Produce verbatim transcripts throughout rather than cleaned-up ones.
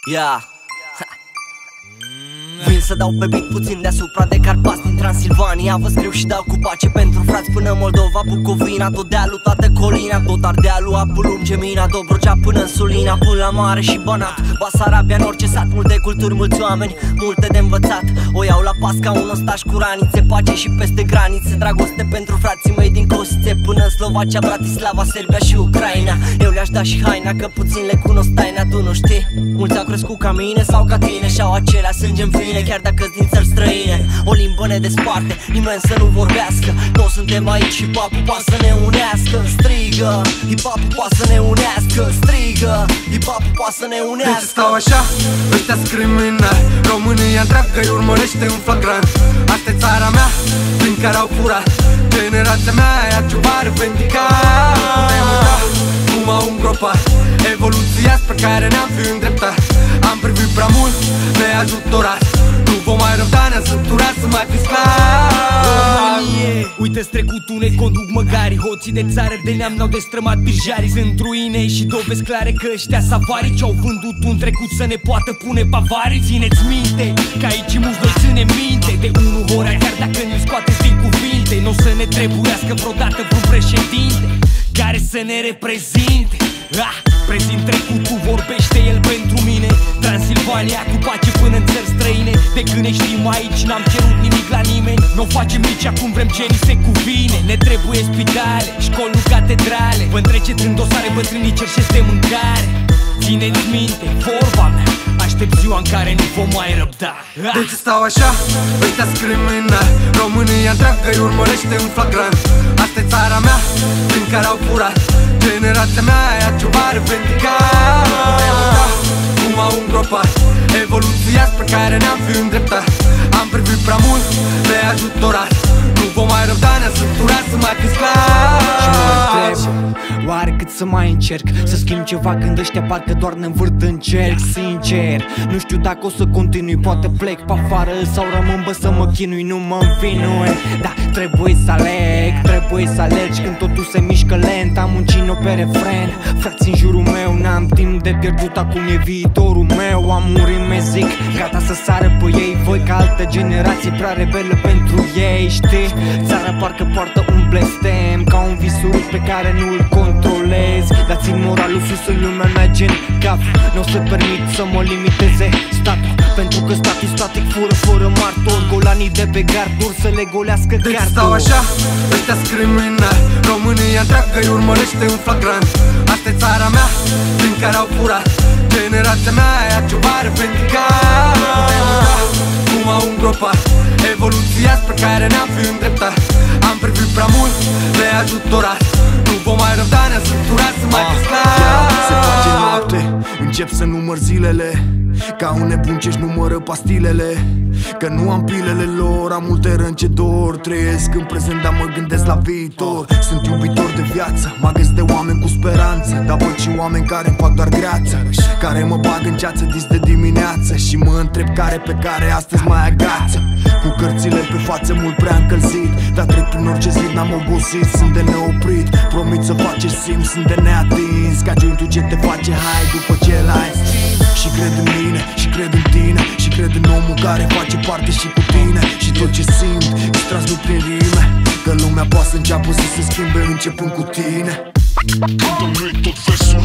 Yeah. Vin să dau pe beat puțin deasupra de Carpați din Transilvania. Vă scriu și dau cu pace pentru frați până Moldova, Bucovina, tot dealul, toată colina, tot Ardealul, Apul Lunge, Mina, Dobrogea până în Sulina, până la Mare și Banat, Basarabia, în orice sat, multe culturi, mulți oameni, multe de învățat. O iau la pas ca un ostaș cu ranițe, pace și peste granițe, dragoste pentru frații mei din Cosițe până în Slovacia, Bratislava, Serbia și Ucraina. Eu le-aș da și haina, că puțin le cunosc taina, tu nu știi? Mulți au crescut ca mine sau ca tine și au acelea sânge în vine, chiar dacă-s din țări străine. O limbă ne desparte, nimeni să nu vorbească. Noi suntem aici, hip-hop-ul poate să ne unească. Strigă, hip-hop-ul poate să ne unească. Strigă, hip-hop-ul poate să ne unească. Deci stau așa, ăștia-s criminali. România întreagă îi urmărește un flagrant. Asta-i țara mea, prin care au furat. Generația mea ia ceva revendicat. Putem uita cum au îngropat evoluția spre care ne-am fi îndreptat. Am privit prea mult neajutorat. Nu vom mai răbda, ne-am săturat să mai fi sclavi. Uite-ți trecutul, ne conduc măgari. Hoții de țară de neam n-au destrămat birjarii. Sunt ruine și dovezi clare că ăștia savari ce-au vândut un trecut să ne poată pune bavarii. Țineți minte că aici mulți noi ține minte de unul Horea, chiar dacă nu scoateți din cuvinte. N-o să ne trebuiască vreodată vreun președinte care să ne reprezinte. Ah, prezint trecutul, vorbește el pentru mine. Transilvania cu pace până în țări străine. De când ne știm aici n-am cerut nimic la nimeni. N-o facem nici acum, vrem ce ni se cuvine. Ne trebuie spitale, școli, nu catedrale. Vă întreceți în dosare, bătrânii cerșeți de mâncare. Țineți minte, vorba mea, aștept ziua în care nu vom mai răbda. Ah. Deci stau așa, ăștia-s criminali. România întreagă îi urmărește un flagrant. Asta-i țara mea, prin care au furat. Generația mea ia ceva revendicat. Putem uita cum au îngropat evoluția spre care ne-am fi îndreptat. Am privit prea mult neajutorat. Nu vom mai răbda, ne-am săturat să mai fi sclavi. Și mă întreb, oare cât să mai încerc să schimb ceva când ăștia parcă doar ne învârt în cerc. Sincer, nu știu dacă o să continui, poate plec pe afară sau rămân bă să mă chinui, nu mă învinui. Dar trebuie să aleg, trebuie să alergi când totul se mișcă lent. Am muncit-o pe refren, frați în jurul meu, n-am timp de pierdut, acum e viitorul meu. Am un rime, zic, gata să sară pe ei. Voi ca altă generație prea rebelă pentru ei, știi? Țara parcă poartă un blestem, ca un vis urât pe care nu-l controlezi. Dar țin moralul sus în lumea mea gen cap. Nu o să permit să mă limiteze statul, pentru că statul static fură fără martor. Golanii de pe garduri să le golească gardul. Deci stau așa, ăștia-s criminali. România întreagă îi urmărește un flagrant. Asta-i țara mea, prin care au furat. Generația mea ia ceva revendicat. Putem uita cum au îngropat evoluția spre care ne-am fi îndreptat. Am privit prea mult neajutorat. Nu vom mai răbda, ne-am săturat să mai fi sclavi. Se face noapte, încep să număr zilele. Ca un nebun ce-și numără pastilele. Că nu am pilele lor, am multe răni ce dor. Trăiesc în prezent, dar mă gândesc la viitor. Sunt iubitor de viață, mă gândesc de oameni cu speranță. Dar văd și oameni care-mi fac doar greață, care mă bag în ceață dis de dimineață. Și mă întreb care pe care astăzi mai agață. Cu cărțile pe față mult prea încălzit, dar trec prin orice zi, n-am obosit. Sunt de neoprit, promit să faci ce simt, sunt de neatins. Ca jointul ce te face hai după ce l-ai. Și cred în mine, și cred în tine, și cred în omul care face parte și cu tine. Și tot ce simt, îți transmit prin rime, că lumea poate să înceapă să se schimbe începând cu tine. Cântăm noi tot versul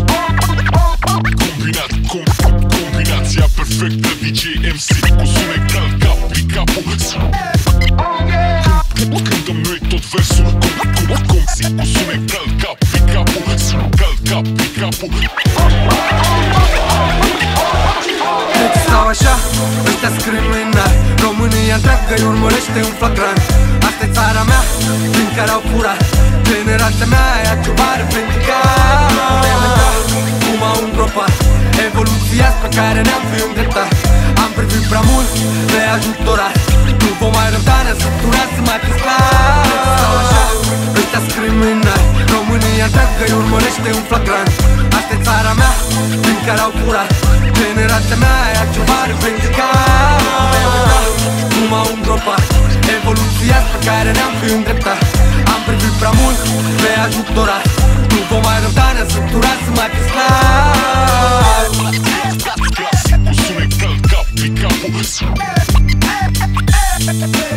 combinat, com, combinația perfectă D J M C cu sunet cal cap, pick-up-ul. Cântăm noi tot versul com, com, com, cu sunet cal cap, pick-up-ul. Cal cap, pick-up-ul. Deci stau așa, ăștia-s criminali. România întreagă îi urmărește un flagrant. Asta-i țara mea, prin care au furat. Generația mea ia ceva revendicat. Putem uita cum au îngropat evoluția spre care ne-am fi îndreptat. Am privit prea mult neajutorat. Nu vom mai răbda, ne-am săturat să mai fi sclavi. Deci stau așa, ăștia-s criminali. România întreagă îi urmărește un flagrant. Asta-i țara mea, prin care au furat. Generația mea ia ceva revendicat. Putem uita cum au îngropat evoluția spre care ne-am fi îndreptat. Am privit prea mult neajutorat. Nu vom mai răbda, ne-am săturat să mai fi sclavi. Hey, hey, hey, hey.